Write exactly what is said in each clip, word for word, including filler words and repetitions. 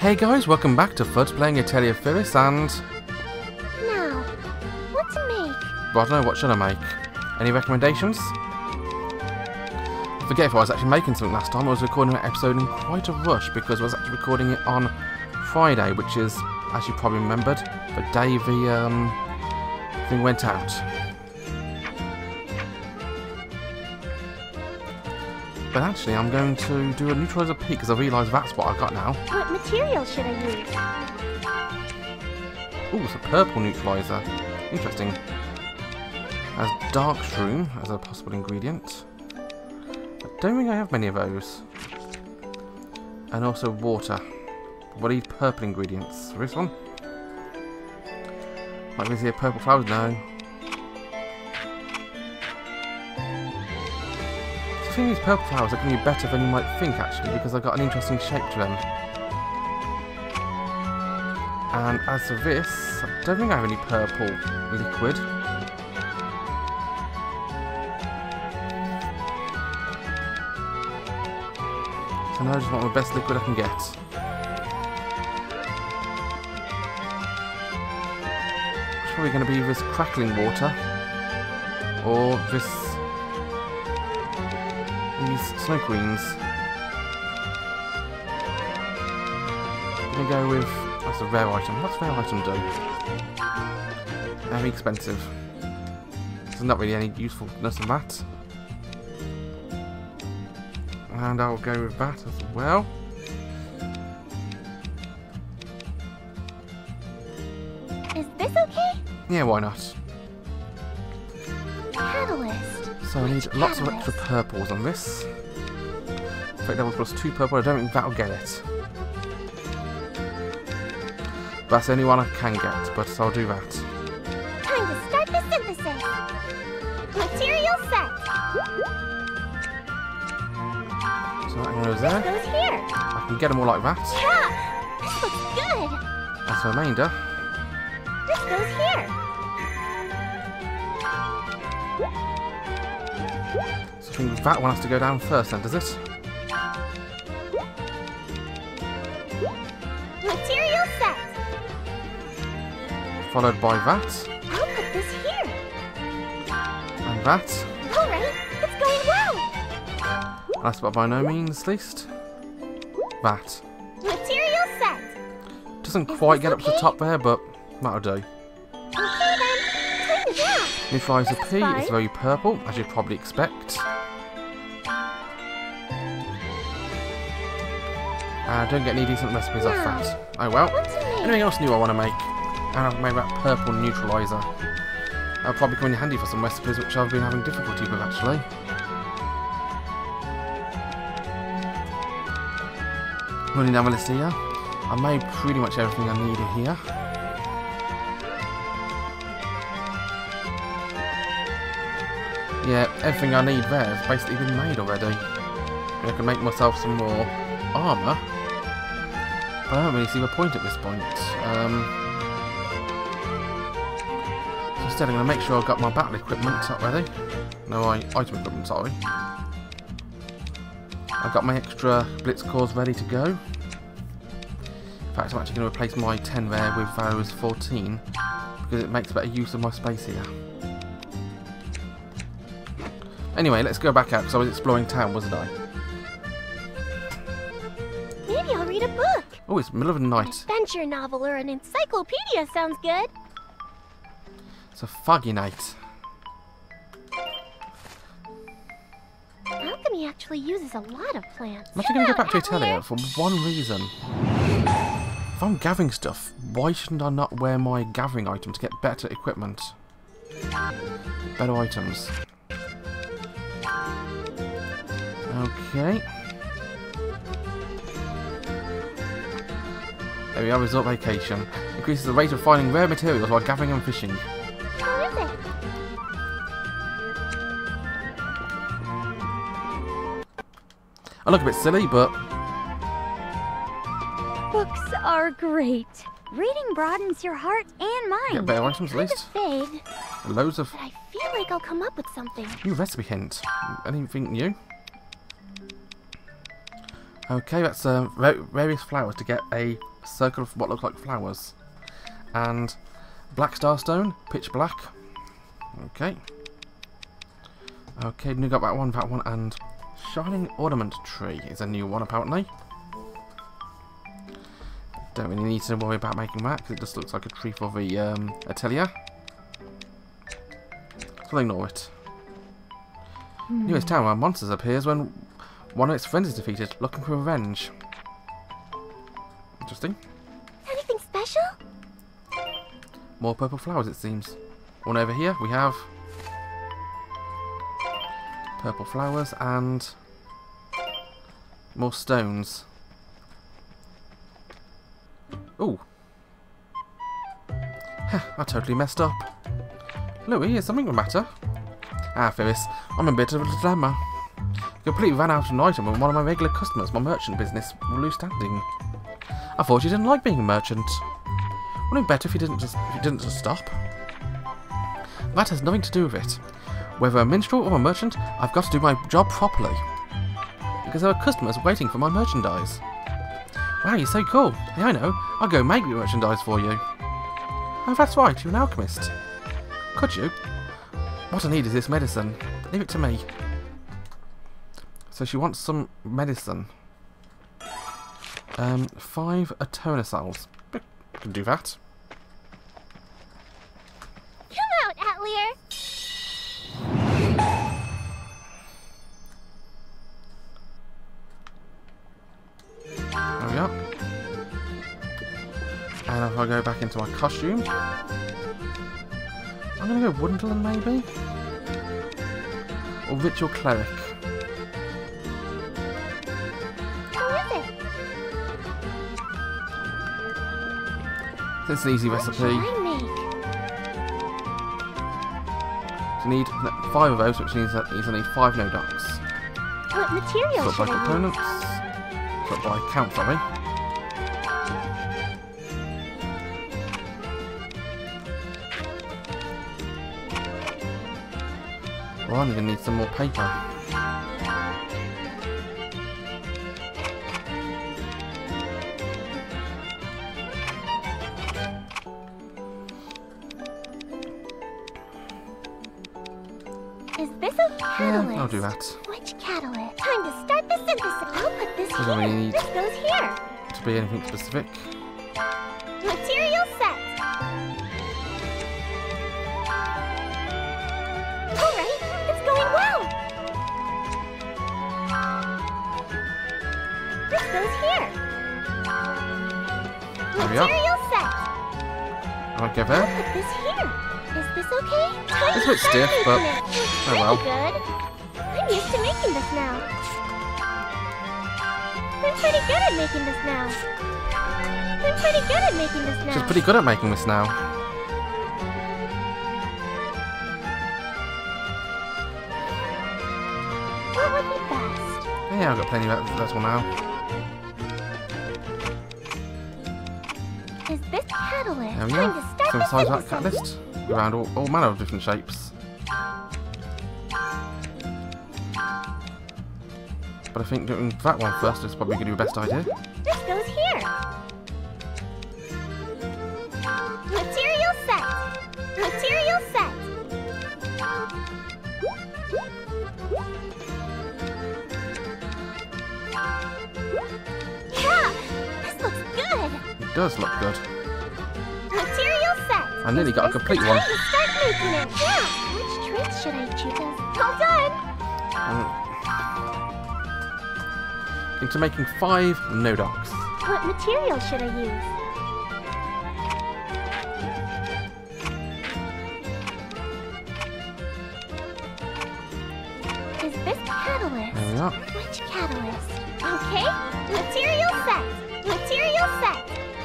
Hey guys, welcome back to Fudce playing Atelier Firis and... Now, what to make? Well, I don't know, what should I make? Any recommendations? I forget if I was actually making something last time. I was recording an episode in quite a rush because I was actually recording it on Friday, which is, as you probably remembered, the day the um, thing went out. But actually, I'm going to do a neutralizer peak because I realise that's what I've got now. What material should I use? Ooh, it's a purple neutralizer. Interesting. As dark shroom as a possible ingredient. I don't think I have many of those. And also water. What are these purple ingredients? For this one? Might be here purple flowers? No. I think these purple flowers are going to be better than you might think actually, because I've got an interesting shape to them. And as for this, I don't think I have any purple liquid. So now I just want the best liquid I can get. It's probably going to be this crackling water, or this, these snow queens. I'm going to go with, that's a rare item. What's a rare item do? Very expensive. There's not really any usefulness in that. And I'll go with that as well. Is this okay? Yeah, why not? Catalyst. So I need lots of extra purples on this. Effect level plus two purple, I don't think that'll get it. That's the only one I can get, but I'll do that. Time to start the synthesis. Material set. So that goes there. This goes here. I can get them all like that. Yeah, this looks good. As a remainder, This goes here. so I think that one has to go down first then, does it? Material set. Followed by that, I'll put this here. and that. All right, it's going well. Last but by no means least, that. Material set. Doesn't Is quite this get up to the okay? top there, but that'll do. Okay then, time to wrap. Neutralizer This is P fine. is very purple, as you'd probably expect. Uh, don't get any decent recipes off Now, that. Oh well. What to make? Anything else new I want to make? And I've made that purple neutralizer. That'll probably come in handy for some recipes which I've been having difficulty with actually. Running down the list here. I made pretty much everything I needed here. Yeah, everything I need there has basically been made already. I can make myself some more armour. But I don't really see the point at this point. Um, so instead I'm going to make sure I've got my battle equipment up ready. No, I, item equipment, sorry. I've got my extra blitz cores ready to go. In fact, I'm actually going to replace my ten there with those fourteen because it makes better use of my space here. Anyway, let's go back out because I was exploring town, wasn't I? Maybe I'll read a book. Oh, it's middle of the An night. adventure novel or an encyclopedia sounds good. It's a foggy night. Alchemy actually uses a lot of plants. I'm actually going to go back to Atelier for one reason. If I'm gathering stuff, why shouldn't I not wear my gathering item to get better equipment? Better items. Okay. There we are, resort vacation. Increases the rate of finding rare materials while gathering and fishing. How is it? I look a bit silly, but Books are great. Reading broadens your heart and mind. get better items at Kind least. of vague, Loads of but I feel like I'll come up with something. new recipe hints. Anything new? Okay, that's uh, various flowers to get a circle of what look like flowers. And black starstone, pitch black. Okay. Okay, we got that one, that one, and shining ornament tree is a new one apparently. Don't really need to worry about making that because it just looks like a tree for the um, atelier. So we'll ignore it. Hmm. Newest town where monsters appears when one of its friends is defeated, looking for revenge. Interesting. Anything special? More purple flowers, it seems. One over here, we have purple flowers and more stones. Ooh. I totally messed up. Louis, is something the matter? Ah, Firis, I'm in a bit of a dilemma. Completely ran out of an item and one of my regular customers, my merchant business, will lose standing. I thought you didn't like being a merchant. Wouldn't it be better if you didn't just if you didn't just stop? That has nothing to do with it. Whether a minstrel or a merchant, I've got to do my job properly. Because there are customers waiting for my merchandise. Wow, you're so cool. Hey, I know. I'll go make your merchandise for you. Oh, that's right. You're an alchemist. Could you? What I need is this medicine. Leave it to me. So she wants some medicine. Um, five Ertona salves. I can do that. Come out, Atelier. There we are. And if I go back into my costume, I'm going to go Wonderland maybe? Or Ritual Cleric. Who is it? This is an easy What recipe. should I make? You need five of those, which means that you need five no ducks. What material Sort by should I components. Sort by count, sorry. Well, I'm going to need some more paper. use? Is this a catalyst? Yeah, I'll do that. Which catalyst? Time to start the synthesis. I'll put this Doesn't here. really need This goes here. to be anything specific. Material set. Alright, it's going well. This goes here. There we are. Material set. I'll go I'll there. put this here. Is this okay? Time It's a to bit start stiff, making but it. oh Pretty well. good. I'm used to making this now. I'm pretty good at making this now. I'm pretty good at making this now. She's pretty good at making this now. What would be best? Yeah, I've got plenty of that one now. Is this catalyst? There we Time are. to start Some the size of that synthesis. catalyst. Around all, all manner of different shapes. But I think doing that one first is probably going to be the best idea. This goes here. Material set. Material set. Yeah, this looks good. It does look good. Material set. I nearly got a Is this complete the one. time to start making it? Yeah. Which traits should I choose? All done. Um, into making five no docs. What material should I use? Is this catalyst? There we are. Which catalyst? Okay. Material set. Material set.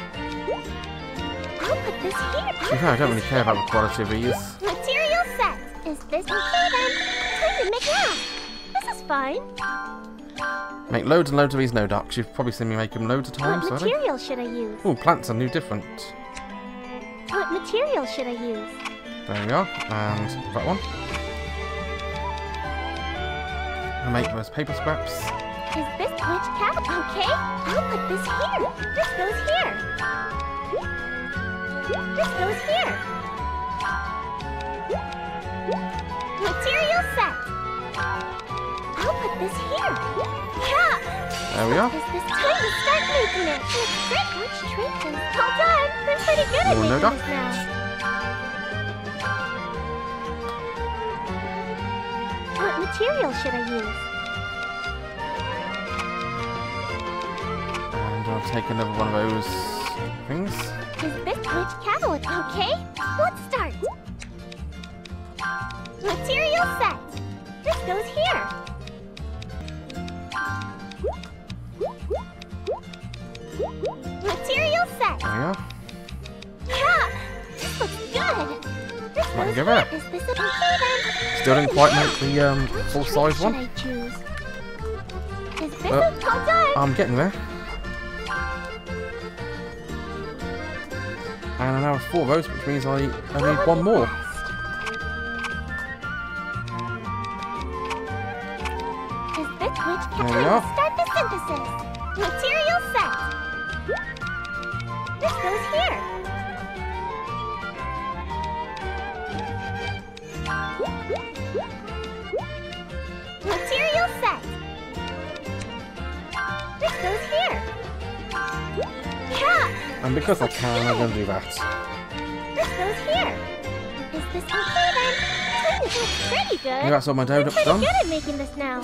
I'll put this here. To be fair, I don't really care about the quality of these. Material set. Is this okay then? Time to make yeah. This is fine. Make loads and loads of these no docs. You've probably seen me make them loads of times What already. material should I use? Oh, plants are new different. What material should I use? There we are. And that one. And make those paper scraps. Is this which cap? Okay, I'll put this here. This goes here. This goes here. Material set. I'll put this here. Yeah. There we are. Is this time to start making it? It's great. Which trait is? Hold on. I'm pretty good at Oh, no, making Doc. this now. What material should I use? And I'll take another one of those things. Is this which cabinet? Okay, let's start. Material set. This goes here. Material set. There we are. Yeah, this looks good. This Might goes give here. it. Is this a okay then? Still didn't quite make the um, Which full trait size should one. I choose? Is this Oh. a hold on? I'm getting there. And I now have four of those, which means I, I What need would one be more. best? Is this which There we time are. to start the synthesis? Material set. This goes here. Material set. This goes here. Yeah. And because I can, I'm going to do that. This goes here. Is this okay then? This is pretty good. Yeah, that's all my I'm donuts pretty done. good at making this now.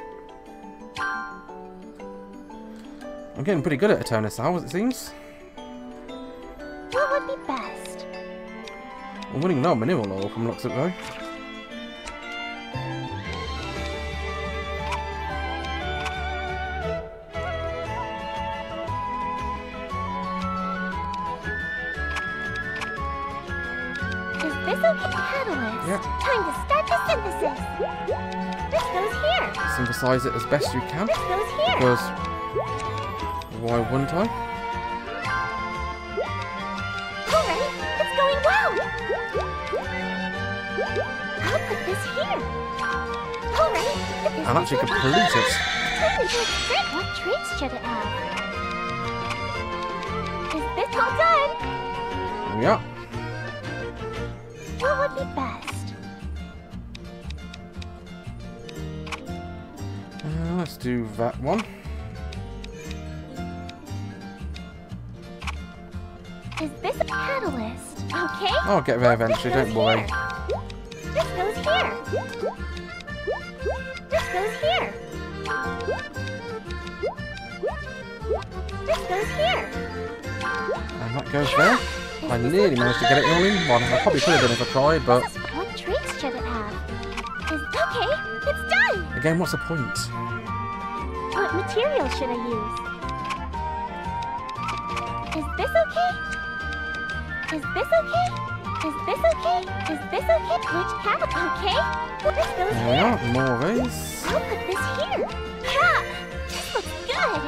I'm getting pretty good at Ertona Salves, it seems. What would be best? I'm winning no mineral ore from looks of it though. Is this okay? Catalyst. Yep. Time to start the synthesis. This goes here. Synthesize it as best you can. This goes here. Because why wouldn't I? Alright, it's going well. I'll put this here. Alright, put this And actually this complete one. it. Time to do it great. What traits should it have? Is this all done? There we are. What would be best? Uh, let's do that one. Is this a catalyst? Okay. I'll get there eventually, don't worry. This goes here. This goes here. This goes here. And that goes there. I nearly managed to get it all in one. I probably could have done it if I tried, but This is- what traits should it have? Is okay. It's done. again, what's the point? What material should I use? Is this okay? Is this okay? Is this okay? Is this okay? Which cap? Okay. This goes There we here. are, more of these. I'll put this here. Yeah, this looks good.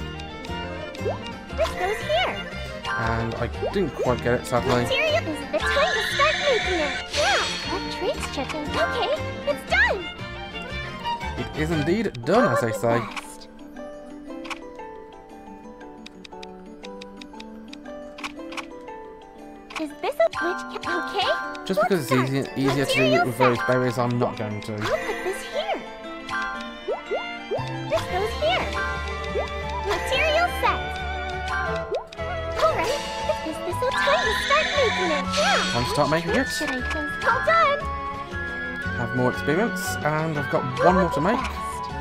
This goes here. And I didn't quite get it, sadly. Material is the time to start making it. Yeah, what traits should I? Okay, it's done. It is indeed done, as they say. Best. Is this a which? ca- Okay. Just because it's easier, easier to do it with those berries, I'm not going to. I'll put this here. This goes here. Material set. Alright, is this a time to start making it? Yeah. Time to start making it. Should I choose? Hold on. Have more experience, and I've got one more to make.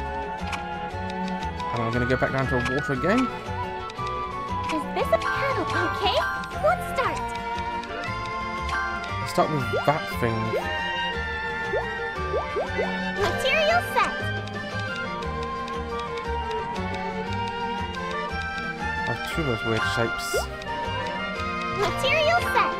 And I'm going to go back down to water again. Is this a paddle? Okay, let's start. Let's start with that thing. Material set. I have two of those weird shapes. Material set.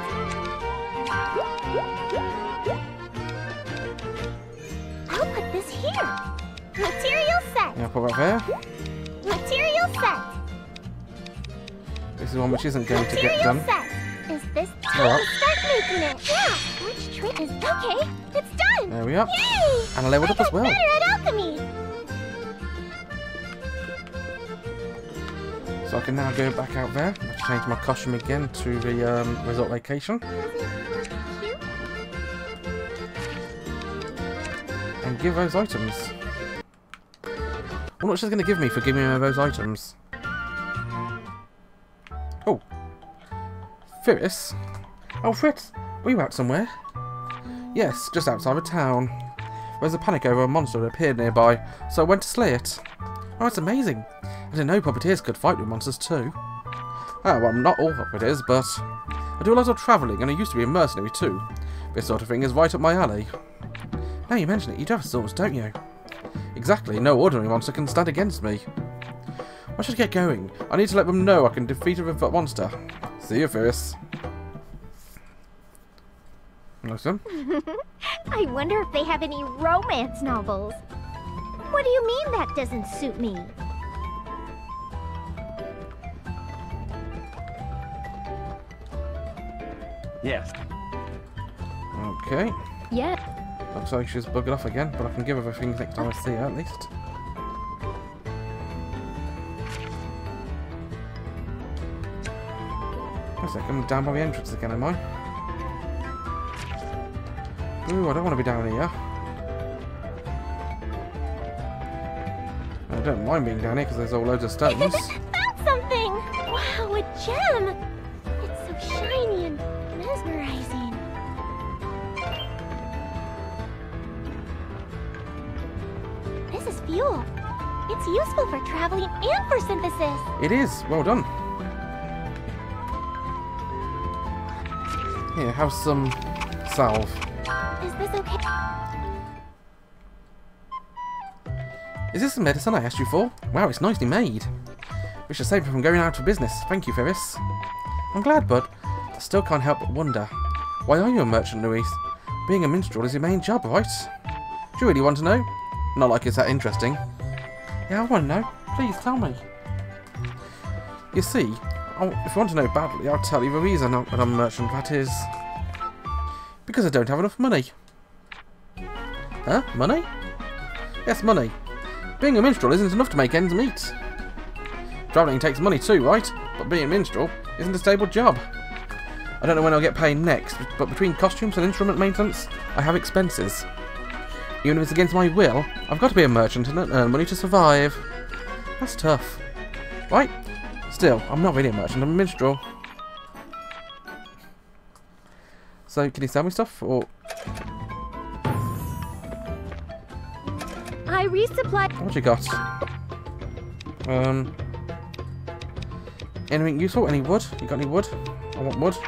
I'll put this here. Material set. Yeah, I'll put that there. Material set. This is one which isn't going to get Material done. set. Is this time Alright. to start making it? Yeah. Which trick is okay? It's done. There we are. Yay! And I leveled I up as got well. better at alchemy. So I can now go back out there. I'll change my costume again to the um, resort location. And give those items. I wonder what she's going to give me for giving me those items. Oh. Firis? Oh, Fritz, were you out somewhere? Yes, just outside of town. There was a panic over a monster that appeared nearby, so I went to slay it. Oh, it's amazing. I didn't know puppeteers could fight with monsters too. Oh, well, not all puppeteers, but I do a lot of travelling and I used to be a mercenary too. This sort of thing is right up my alley. Now you mention it, you do have swords, don't you? Exactly, no ordinary monster can stand against me. I should get going. I need to let them know I can defeat a monster. See you, Firis. Listen. I wonder if they have any romance novels. What do you mean that doesn't suit me? Yes. Okay. Yeah. Looks like she's bugged off again, but I can give her the things next time I see her at least. Looks like I'm down by the entrance again, am I? Ooh, I don't want to be down here. I don't mind being down here because there's all loads of stones. Found something! Wow, a gem! It's so shiny and mesmerizing. This is fuel. It's useful for traveling and for synthesis. It is. Well done. Here, have some salve. Is this okay? Is this the medicine I asked you for? Wow, it's nicely made. We should save it from going out of business. Thank you, Firis. I'm glad, but I still can't help but wonder. Why are you a merchant, Louise? Being a minstrel is your main job, right? Do you really want to know? Not like it's that interesting. Yeah, I want to know. Please tell me. You see, I'll, if you want to know badly, I'll tell you the reason I'm, I'm a merchant. That is because I don't have enough money. Huh? Money? Yes, money. Being a minstrel isn't enough to make ends meet. Travelling takes money too, right? But being a minstrel isn't a stable job. I don't know when I'll get paid next, but between costumes and instrument maintenance, I have expenses. Even if it's against my will, I've got to be a merchant and earn money to survive. That's tough. Right? Still, I'm not really a merchant, I'm a minstrel. So, can you sell me stuff, or...? I resupplied. What you got? Um... Anything useful? Any wood? You got any wood? I want wood.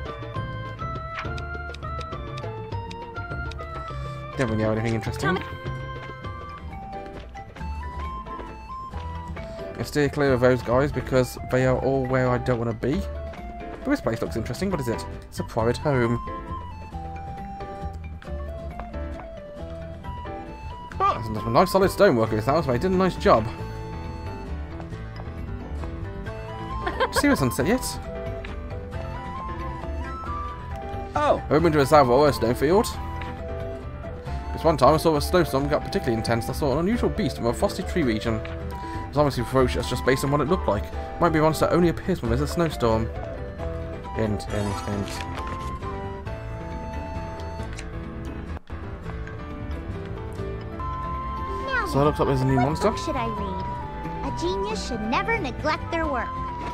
Don't really have anything interesting. I steer clear of those guys because they are all where I don't want to be. But this place looks interesting. What is it? It's a private home. That's a nice solid stonework in this house, but he did a nice job. Did you see the sunset yet? Oh! I went to a south or a snowfield. This one time I saw a snowstorm got particularly intense. I saw an unusual beast from a frosty tree region. It was obviously ferocious just based on what it looked like. Might be a monster that only appears when there's a snowstorm. Hint, hint, hint. So it looks like there's a new What monster. book should I read? A genius should never neglect their work.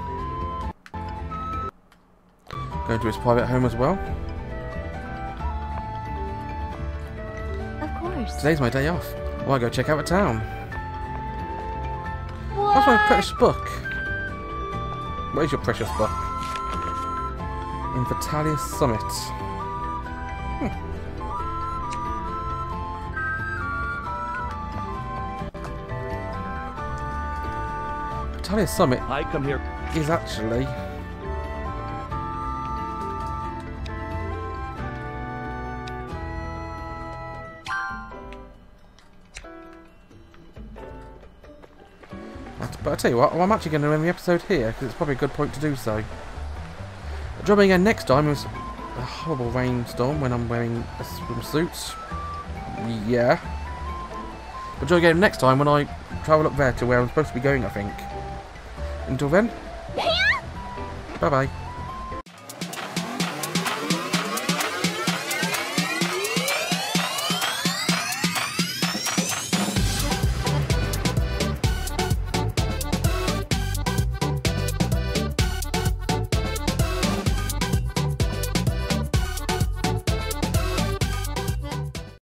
Going to his private home as well. Of course. Today's my day off. I want to go check out the town. What? That's my precious book. Where's your precious book? In Atelier Summit. Hmm. Atelier Summit I come here. is actually... But I tell you what, I'm actually going to end the episode here because it's probably a good point to do so. Join me again next time with a horrible rainstorm when I'm wearing a swimsuit. Yeah. But join again next time when I travel up there to where I'm supposed to be going, I think. Until then, bye-bye.